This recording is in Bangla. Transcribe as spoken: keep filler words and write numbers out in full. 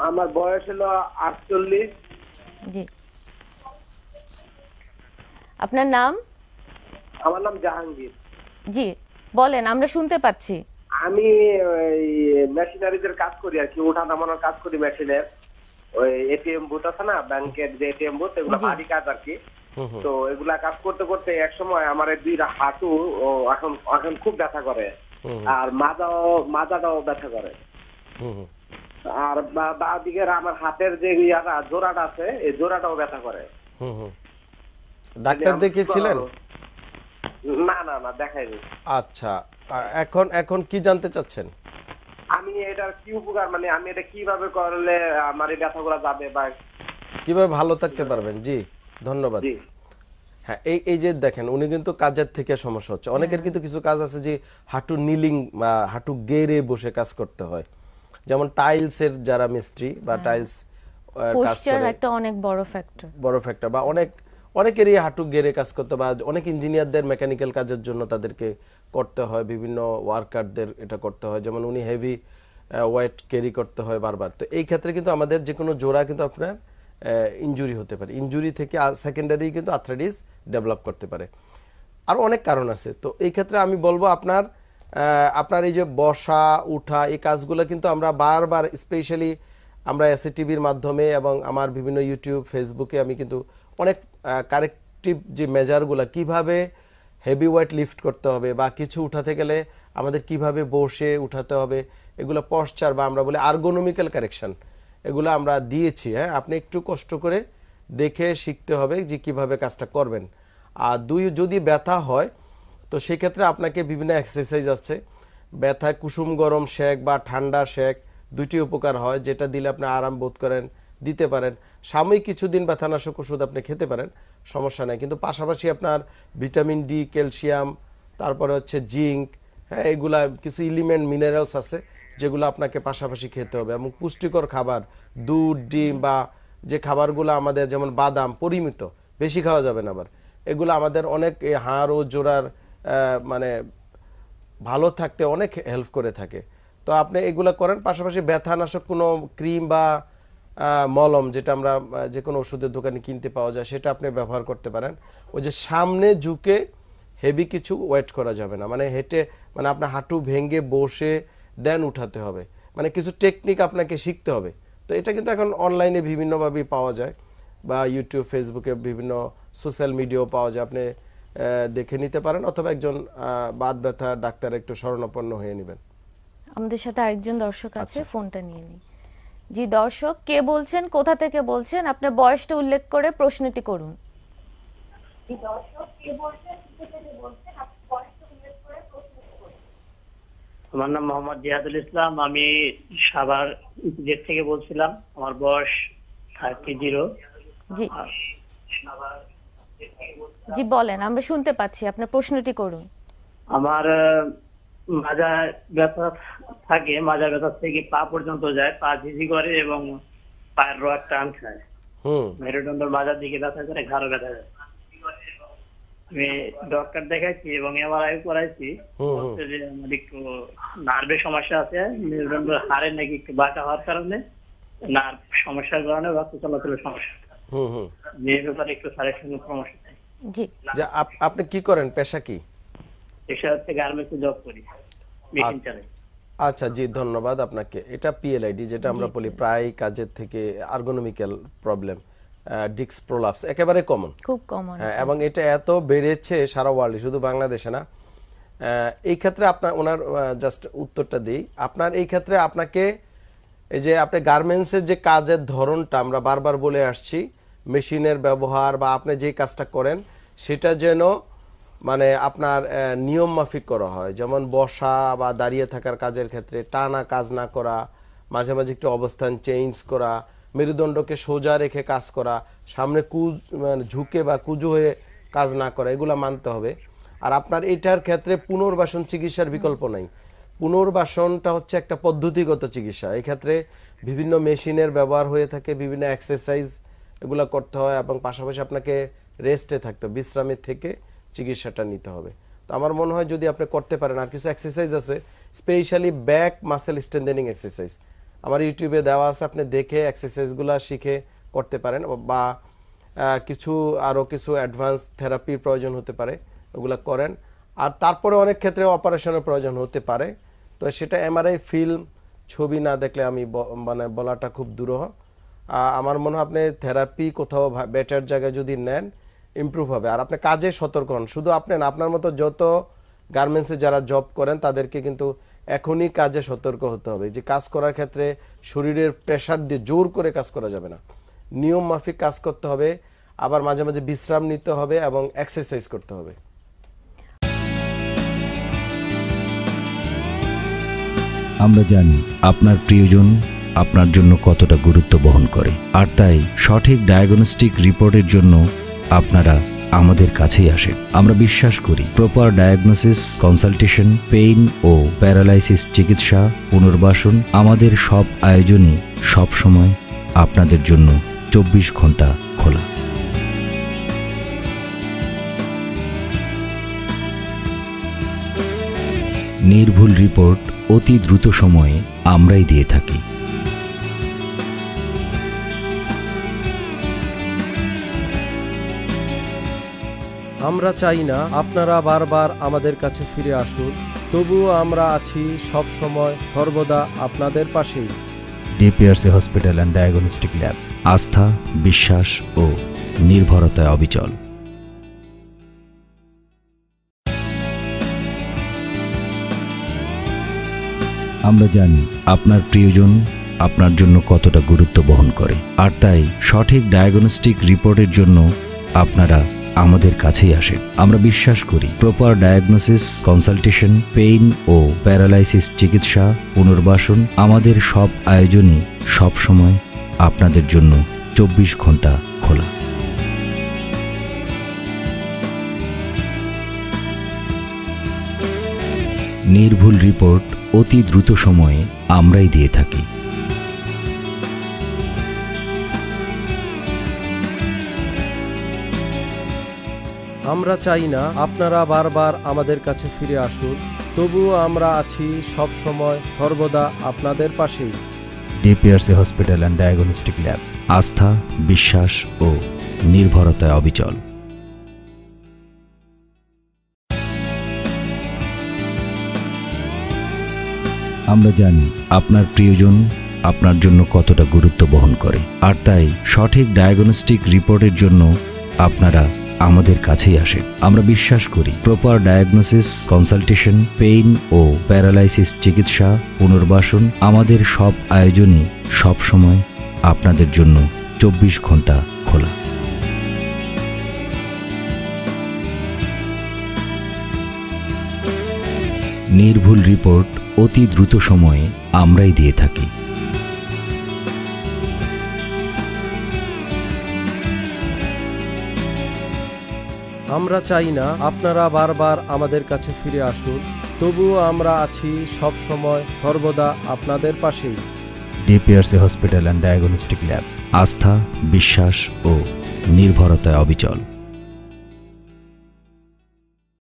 আমার বয়স হলো আটচল্লিশ। জি, আপনার নাম? আমার নাম জাহাঙ্গীর। জি বলেন, আমরা শুনতে পাচ্ছি। আমি ওই মেশিনারিদের কাজ করি আর কি, ওঠা নামানোর কাজ করি মেশিনের। ওই এটিএম বুথ আছে না, ব্যাংকের যে এটিএম বুথ, এগুলো ভারী কাজ আর কি। তো এগুলা কাজ করতে করতে এক সময় আমার এই দুই হাঁটু ও এখন এখন খুব ব্যথা করে, আর মাজাও মাজাটাও ব্যথা করে। আর বা দিকের আমার হাতের যে ইয়াটা জোড়াটা আছে, এই জোড়াটাও ব্যথা করে। ডাক্তার দেখিয়েছিলেন? না না না, দেখাইনি। আচ্ছা, এখন এখন কি জানতে চাচ্ছেন? আমি এটার কি উপকার, মানে আমি এটা কিভাবে করলে আমার এই ব্যথাগুলো যাবে বা কিভাবে ভালো থাকতে পারবেন? জি ধন্যবাদ। হ্যাঁ, এই এই যে দেখেন, উনি কিন্তু কাজের থেকে সমস্যা হচ্ছে। অনেকের কিন্তু কিছু কাজ আছে যে হাঁটু নিলিং বা হাঁটু গেড়ে বসে কাজ করতে হয়, যেমন টাইলসের যারা মিস্ত্রি বা টাইলস কাজ করে, একটা অনেক বড় ফ্যাক্টর বড় ফ্যাক্টর বা অনেক অনেকেরই হাঁটু গেড়ে কাজ করতে, বা অনেক ইঞ্জিনিয়ারদের মেকানিক্যাল কাজের জন্য তাদেরকে করতে হয়, বিভিন্ন ওয়ার্কারদের এটা করতে হয়, যেমন উনি হেভি ওয়েট ক্যারি করতে হয় বারবার। তো এই ক্ষেত্রে কিন্তু আমাদের যে কোনো জোড়া কিন্তু আপনার ইনজুরি হতে পারে, ইনজুরি থেকে সেকেন্ডারি কিন্তু আর্থ্রাইটিস ডেভেলপ করতে পারে। আর অনেক কারণ আছে। তো এই ক্ষেত্রে আমি বলবো আপনার আপনার এই যে বসা উঠা এই কাজগুলো কিন্তু আমরা বারবার, স্পেশালি আমরা এসএ টিভির মাধ্যমে এবং আমার বিভিন্ন ইউটিউব ফেসবুকে আমি কিন্তু অনেক কারেক্টিভ যে মেজারগুলো, কিভাবে হেভি ওয়েট লিফট করতে হবে বা কিছু উঠাতে গেলে আমাদের কিভাবে বসে উঠাতে হবে, এগুলো পশ্চার বা আমরা বলি আর্গোনমিক্যাল কারেকশন, এগুলো আমরা দিয়েছি। হ্যাঁ, আপনি একটু কষ্ট করে দেখে শিখতে হবে যে কিভাবে কাজটা করবেন। আর দুই, যদি ব্যথা হয় তো সেই ক্ষেত্রে আপনাকে বিভিন্ন এক্সারসাইজ আছে। ব্যথায় কুসুম গরম শেক বা ঠান্ডা শেক দুইটি উপকার হয়, যেটা দিলে আপনি আরাম বোধ করেন, দিতে পারেন। সাময়িক কিছুদিন ব্যথানাশক ওষুধ আপনি খেতে পারেন, সমস্যা নেই। কিন্তু পাশাপাশি আপনার ভিটামিন ডি, ক্যালসিয়াম, তারপরে হচ্ছে জিঙ্ক, হ্যাঁ এগুলা কিছু এলিমেন্ট মিনারেলস আছে যেগুলো আপনাকে পাশাপাশি খেতে হবে। এবং পুষ্টিকর খাবার, দুধ, ডিম বা যে খাবারগুলো আমাদের, যেমন বাদাম পরিমিত, বেশি খাওয়া যাবে না আবার, এগুলো আমাদের অনেক হাড় ও জোড়ার মানে ভালো থাকতে অনেক হেল্প করে থাকে। তো আপনি এগুলো করেন। পাশাপাশি ব্যথানাশক কোনো ক্রিম বা মলম, যেটা আমরা যে কোনো ওষুধের দোকানে কিনতে পাওয়া যায়, সেটা আপনি ব্যবহার করতে পারেন। ওই যে সামনে ঝুঁকে হেভি কিছু ওয়েট করা যাবে না, মানে হেঁটে, মানে আপনার হাঁটু ভেঙে বসে দেন উঠাতে হবে, মানে কিছু টেকনিক আপনাকে শিখতে হবে। তো এটা কিন্তু এখন অনলাইনে বিভিন্নভাবেই পাওয়া যায়, বা ইউটিউব ফেসবুকে বিভিন্ন সোশ্যাল মিডিয়াও পাওয়া যায়, আপনি দেখে নিতে পারেন, অথবা একজন বাত ব্যথা ডাক্তার একটু শরণাপন্ন হয়ে নেবেন। আমাদের সাথে আরেকজন দর্শক আছে, ফোনটা নিয়ে নিই। জি দর্শক, কে বলছেন, কোথা থেকে বলছেন, আপনার বয়সটা উল্লেখ করে প্রশ্নটি করুন। জি দর্শক, কে বলছেন, কোথা থেকে বলছেন, আপনার বয়সটা উল্লেখ করে প্রশ্নটি করুন। আমার নাম মোহাম্মদ জিয়াদুল ইসলাম, আমি সাভার জেট থেকে বলছিলাম। আমার বয়স থার্টি জিরো। জি জি বলেন, আমরা শুনতে পাচ্ছি, আপনার প্রশ্নটি করুন। আমার মাজা ব্যথা থাকে, মাজা ব্যথা থেকে পা পর্যন্ত যায়, পা ঝিঝি করে এবং পায়ের রোগ টান খায়, মেরুদণ্ডের মাজার দিকে ব্যথা করে, ঘাড়ও ব্যথা যায়। আমি ডক্টর দেখাইছি এবং এমআরআই করাইছি, বলছে যে আমার একটু নার্ভের সমস্যা আছে, মেরুদণ্ড হাড়ের নাকি একটু বাঁকা হওয়ার কারণে নার্ভ সমস্যার কারণে রক্ত চলাচলের সমস্যা। হুম হুম এই ব্যাপারে একটু সাজেশন পরামর্শ চাই। জি, যে আপনি কি করেন, পেশা কি? পেশা হচ্ছে গার্মেন্টসে জব করি, মেশিন চালাই। আচ্ছা জি, ধন্যবাদ আপনাকে। এটা পিএলআইডি, যেটা আমরা বলি প্রায় কাজের থেকে আর্গোনমিক্যাল প্রবলেম, ডিস্ক প্রোলাপস, একেবারে কমন, খুব কমন। হ্যাঁ, এবং এটা এত বেড়েছে সারা ওয়ার্ল্ডে, শুধু বাংলাদেশে না। এই ক্ষেত্রে আপনার ওনার জাস্ট উত্তরটা দিই। আপনার এই ক্ষেত্রে আপনাকে এই যে আপনি গার্মেন্টসের যে কাজের ধরনটা আমরা বারবার বলে আসছি, মেশিনের ব্যবহার বা আপনি যে কাজটা করেন সেটা যেন মানে আপনার নিয়ম মাফিক করা হয়। যেমন বসা বা দাঁড়িয়ে থাকার কাজের ক্ষেত্রে টানা কাজ না করা, মাঝে মাঝে একটু অবস্থান চেঞ্জ করা, মেরুদণ্ডকে সোজা রেখে কাজ করা, সামনে কুজ মানে ঝুঁকে বা কুজো হয়ে কাজ না করা, এগুলো মানতে হবে। আর আপনার এটার ক্ষেত্রে পুনর্বাসন চিকিৎসার বিকল্প নাই। পুনর্বাসনটা হচ্ছে একটা পদ্ধতিগত চিকিৎসা। এই ক্ষেত্রে বিভিন্ন মেশিনের ব্যবহার হয়ে থাকে, বিভিন্ন এক্সারসাইজ এগুলো করতে হয়, এবং পাশাপাশি আপনাকে রেস্টে থাকতে, বিশ্রামের থেকে চিকিৎসাটা নিতে হবে। তো আমার মনে হয় যদি আপনি করতে পারেন, আর কিছু এক্সারসাইজ আছে, specially back muscle strengthening exercise, আমার ইউটিউবে দেওয়া আছে, আপনি দেখে এক্সারসাইজগুলো শিখে করতে পারেন, বা কিছু আরও কিছু অ্যাডভান্স থেরাপির প্রয়োজন হতে পারে, ওগুলো করেন। আর তারপরে অনেক ক্ষেত্রে অপারেশনের প্রয়োজন হতে পারে, তো সেটা এমআরআই ফিল্ম ছবি না দেখলে আমি মানে বলাটা খুব দুরূহ। আমার মনে হয় আপনি থেরাপি কোথাও বেটার জায়গায় যদি নেন ইমপ্রুভ হবে। আর আপনি কাজে সতর্ক হন, শুধু আপনি না, আপনার মতো যত গার্মেন্টসে যারা জব করেন তাদেরকে কিন্তু এখনই কাজে সতর্ক হতে হবে, যে কাজ করার ক্ষেত্রে শরীরের প্রেশার দিয়ে জোর করে কাজ করা যাবে না, নিয়ম মাফিক কাজ করতে হবে, আবার মাঝে মাঝে বিশ্রাম নিতে হবে এবং এক্সারসাইজ করতে হবে। আমরা জানি আপনার প্রিয়জন আপনার জন্য কতটা গুরুত্ব বহন করে, আর তাই সঠিক ডায়াগনস্টিক রিপোর্টের জন্য আপনারা আমাদের কাছেই আসেন। আমরা বিশ্বাস করি প্রপার ডায়াগনোসিস, কনসালটেশন, পেইন ও প্যারালাইসিস চিকিৎসা, পুনর্বাসন, আমাদের সব আয়োজনই সব সময় আপনাদের জন্য চব্বিশ ঘন্টা খোলা। নির্ভুল রিপোর্ট অতি দ্রুত সময়ে আমরাই দিয়ে থাকি। আমরা চাই না আপনারা বারবার আমাদের কাছে ফিরে আসুন, তবুও আমরা আছি সব সময় সর্বদা আপনাদের পাশেই। DPRC hospital and diagnostic lab, আস্থা, বিশ্বাস ও নির্ভরতায় অবিচল। আমরা জানি আপনার প্রিয়জন আপনার জন্য কতটা গুরুত্ব বহন করে, আর তাই সঠিক ডায়াগনস্টিক রিপোর্টের জন্য আপনারা আমাদের কাছেই আসেন। আমরা বিশ্বাস করি প্রপার ডায়াগনোসিস, কনসালটেশন, পেইন ও প্যারালাইসিস চিকিৎসা, পুনর্বাসন, আমাদের সব আয়োজনই সব সময় আপনাদের জন্য চব্বিশ ঘন্টা খোলা। নির্ভুল রিপোর্ট অতি দ্রুত সময়ে আমরাই দিয়ে থাকি। আমরা চাই না আপনারা বারবার আমাদের কাছে ফিরে আসুন, তবুও আমরা আছি সব সময় সর্বদা আপনাদের পাশেই। DPRC hospital and diagnostic lab, আস্থা, বিশ্বাস ও নির্ভরতায় অবিচল। আমরা জানি আপনার প্রিয়জন আপনার জন্য কতটা গুরুত্ব বহন করে, আর তাই সঠিক ডায়াগনস্টিক রিপোর্টের জন্য আপনারা আমাদের কাছেই আসেন। আমরা বিশ্বাস করি প্রপার ডায়াগনোসিস, কনসালটেশন, পেইন ও প্যারালাইসিস চিকিৎসা, পুনর্বাসন, আমাদের সব আয়োজনই সব সময় আপনাদের জন্য চব্বিশ ঘন্টা খোলা। নির্ভুল রিপোর্ট অতি দ্রুত সময়ে আমরাই দিয়ে থাকি। আমরা চাই না আপনারা বারবার আমাদের কাছে ফিরে আসুন, তবুও আমরা আছি সব সময় সর্বদা আপনাদের পাশেই। DPRC hospital and diagnostic lab, আস্থা, বিশ্বাস ও নির্ভরতায় অবিচল।